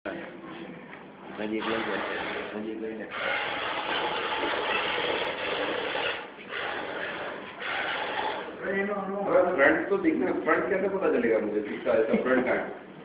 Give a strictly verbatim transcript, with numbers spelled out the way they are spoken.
मैं देख लेंगे मैं देख लेंगे फ्रंट तो दिखना फ्रंट कैसे पता चलेगा मुझे किसका ऐसा फ्रंट का